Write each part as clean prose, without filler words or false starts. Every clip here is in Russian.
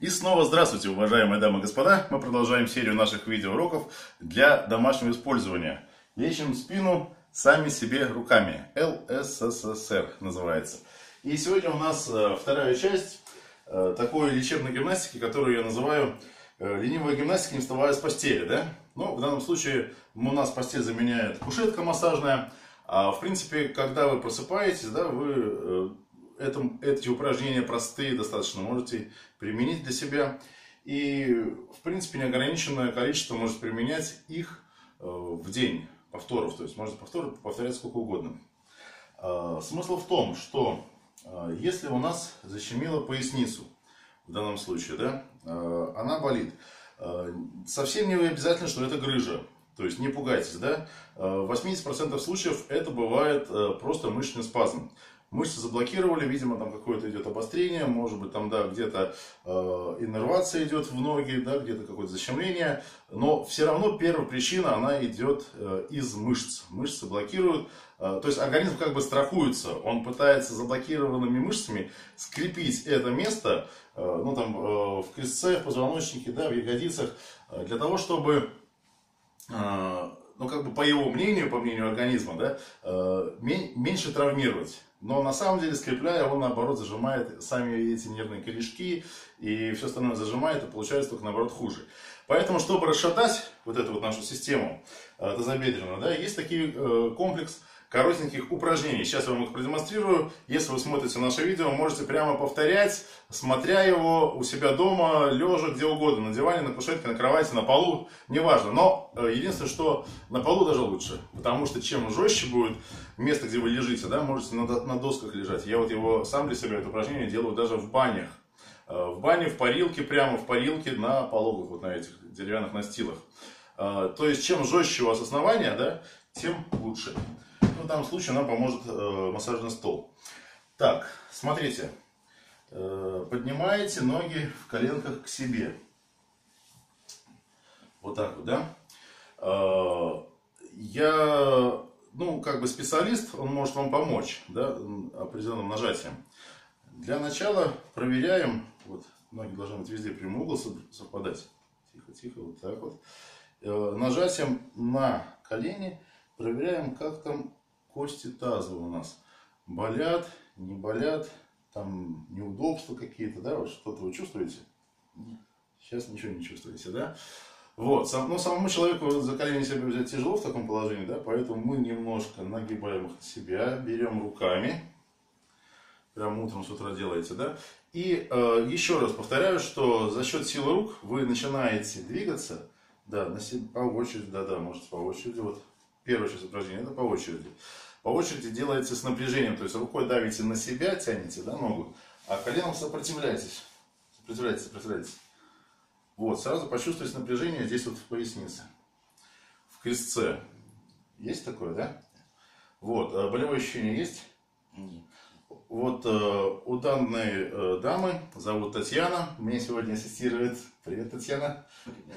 И снова здравствуйте, уважаемые дамы и господа. Мы продолжаем серию наших видеоуроков для домашнего использования. Лечим спину сами себе руками. ЛССР называется. И сегодня у нас вторая часть такой лечебной гимнастики, которую я называю ленивая гимнастика, не вставая с постели. Да? Ну, в данном случае у нас постель заменяет кушетка массажная. А в принципе, когда вы просыпаетесь, да, вы эти упражнения простые достаточно можете применить для себя. И в принципе неограниченное количество можете применять их в день повторов. То есть можете повторять сколько угодно. Смысл в том, что если у нас защемило поясницу, в данном случае, да, она болит, совсем не обязательно, что это грыжа. То есть не пугайтесь, да? В 80% случаев это бывает просто мышечный спазм. Мышцы заблокировали, видимо, там какое-то идет обострение, может быть, там, да, где-то иннервация идет в ноги, да, где-то какое-то защемление. Но все равно первая причина, она идет из мышц. Мышцы блокируют, то есть организм как бы страхуется. Он пытается заблокированными мышцами скрепить это место, ну, там, в крестце, в позвоночнике, да, в ягодицах, для того, чтобы... ну, как бы по его мнению, по мнению организма, да, меньше травмировать. Но на самом деле, скрепляя, он наоборот зажимает сами эти нервные корешки, и все остальное зажимает, и получается только наоборот хуже. Поэтому, чтобы расшатать вот эту вот нашу систему тазобедренную, да, есть такой комплекс коротеньких упражнений. Сейчас я вам их продемонстрирую. Если вы смотрите наше видео, можете прямо повторять, смотря его у себя дома, лежа, где угодно, на диване, на кушетке, на кровати, на полу, неважно. Но единственное, что на полу даже лучше, потому что чем жестче будет место, где вы лежите, да, можете на досках лежать. Я вот его сам для себя, это упражнение, делаю даже в банях. В бане, в парилке, прямо в парилке, на пологах, вот на этих деревянных настилах. То есть, чем жестче у вас основание, да, тем лучше. В данном случае нам поможет массажный стол. Так, смотрите. Поднимаете ноги в коленках к себе. Вот так вот, да. Я, ну, как бы специалист, он может вам помочь, да, определенным нажатием. Для начала проверяем. Вот, ноги должны быть везде прямой угол совпадать. Тихо, тихо, вот так вот. Нажатием на колени проверяем, как там кости таза у нас. Болят, не болят, там неудобства какие-то, да, вот что-то вы чувствуете? Нет. Сейчас ничего не чувствуете, да? Вот, но самому человеку за колени себя взять тяжело в таком положении, да, поэтому мы немножко нагибаем их на себя, берем руками, прямо утром с утра делаете, да, и еще раз повторяю, что за счет силы рук вы начинаете двигаться, да, на себе, по очереди, да, можете по очереди, вот, первое сейчас упражнение, это по очереди. По очереди делаете с напряжением, то есть рукой давите на себя, тянете, да, ногу, а коленом сопротивляетесь. Сопротивляетесь. Вот, сразу почувствуйте напряжение здесь вот в пояснице. В крестце. Есть такое, да? Вот, болевое ощущение есть? Нет. Вот у данной дамы, зовут Татьяна, мне сегодня ассистирует. Привет, Татьяна.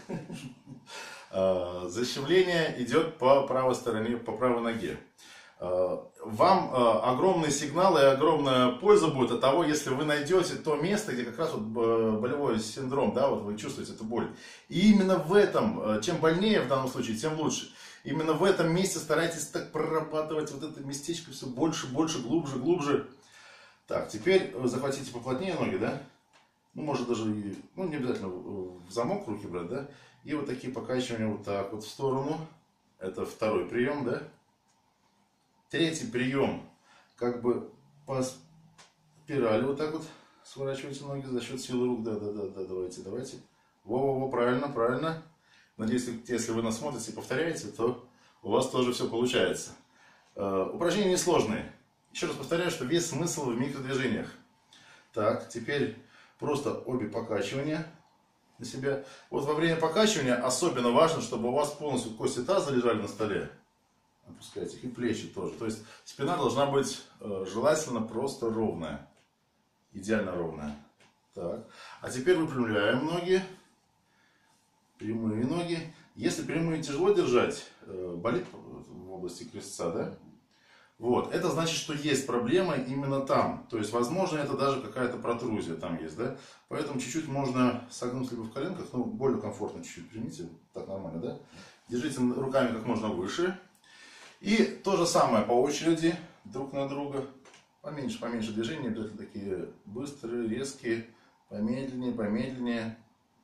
Защемление идет по правой стороне, по правой ноге. Вам огромный сигнал и огромная польза будет от того, если вы найдете то место, где как раз вот болевой синдром, да, вот вы чувствуете эту боль. И именно в этом, чем больнее в данном случае, тем лучше. Именно в этом месте старайтесь так прорабатывать вот это местечко все больше, больше, глубже, глубже. Так, теперь захватите поплотнее ноги, да? Ну, может даже, ну, не обязательно в замок руки брать, да? И вот такие покачивания вот так вот в сторону. Это второй прием, да? Третий прием, как бы по спирали вот так вот сворачивайте ноги за счет силы рук. Да, давайте. Во, правильно. Надеюсь, если вы нас смотрите и повторяете, то у вас тоже все получается. Упражнения несложные. Еще раз повторяю, что весь смысл в микродвижениях. Так, теперь просто обе покачивания на себя. Вот во время покачивания особенно важно, чтобы у вас полностью кости таза лежали на столе. Опускайте их, и плечи тоже. То есть спина должна быть желательно просто ровная. Идеально ровная. Так. А теперь выпрямляем ноги. Прямые ноги. Если прямые тяжело держать, болит в области крестца, да? Вот, это значит, что есть проблема именно там. То есть, возможно, это даже какая-то протрузия там есть, да? Поэтому чуть-чуть можно согнуть либо в коленках, ну, более комфортно чуть-чуть примите. Так, нормально, да? Держите руками как можно выше. И то же самое по очереди, друг на друга. Поменьше, поменьше движений, обязательно такие быстрые, резкие, помедленнее, помедленнее.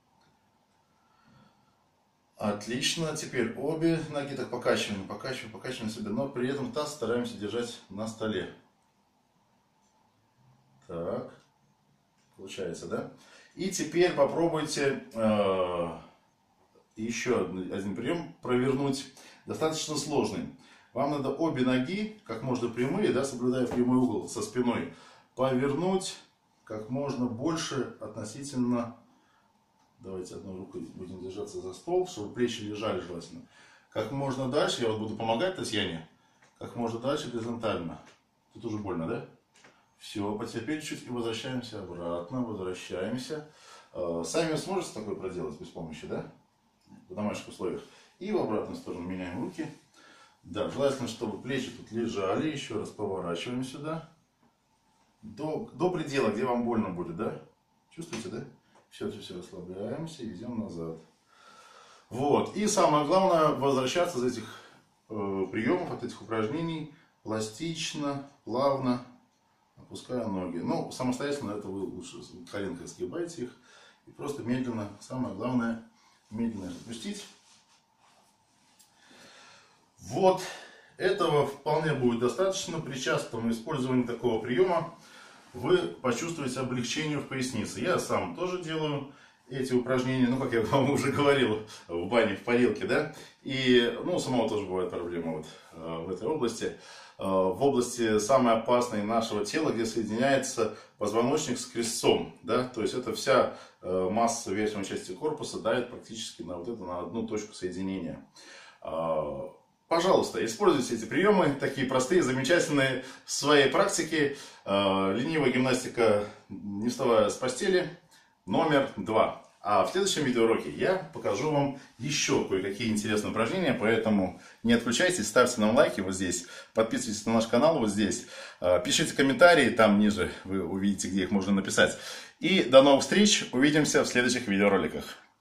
Отлично, теперь обе ноги так покачиваем, покачиваем, покачиваем себя, но при этом таз стараемся держать на столе. Так, получается, да? И теперь попробуйте еще один прием провернуть, достаточно сложный. Вам надо обе ноги, как можно прямые, да, соблюдая прямой угол со спиной, повернуть как можно больше относительно. Давайте одной рукой будем держаться за стол, чтобы плечи лежали желательно. Как можно дальше, я вот буду помогать Татьяне, как можно дальше горизонтально. Тут уже больно, да? Все, потерпели чуть и возвращаемся обратно, возвращаемся. Сами сможете такое проделать без помощи, да? В домашних условиях. И в обратную сторону меняем руки. Да, желательно, чтобы плечи тут лежали. Еще раз поворачиваем сюда. До предела, где вам больно будет, да? Чувствуете, да? Все расслабляемся и ведем назад. Вот. И самое главное, возвращаться из этих приемов, от этих упражнений пластично, плавно, опуская ноги. Ну, самостоятельно это вы лучше коленкой сгибайте их. И просто медленно, самое главное, медленно отпустить. Вот. Этого вполне будет достаточно. При частом использовании такого приема вы почувствуете облегчение в пояснице. Я сам тоже делаю эти упражнения, ну, как я вам уже говорил, в бане, в парилке, да. И, ну, у самого тоже бывают проблемы вот в этой области. В области самой опасной нашего тела, где соединяется позвоночник с крестцом, да. То есть это вся масса верхней части корпуса давит практически на вот это, на одну точку соединения. Пожалуйста, используйте эти приемы, такие простые, замечательные в своей практике. Ленивая гимнастика, не вставая с постели, номер 2. А в следующем видеоуроке я покажу вам еще кое-какие интересные упражнения, поэтому не отключайтесь, ставьте нам лайки вот здесь, подписывайтесь на наш канал вот здесь, пишите комментарии, там ниже вы увидите, где их можно написать. И до новых встреч, увидимся в следующих видеороликах.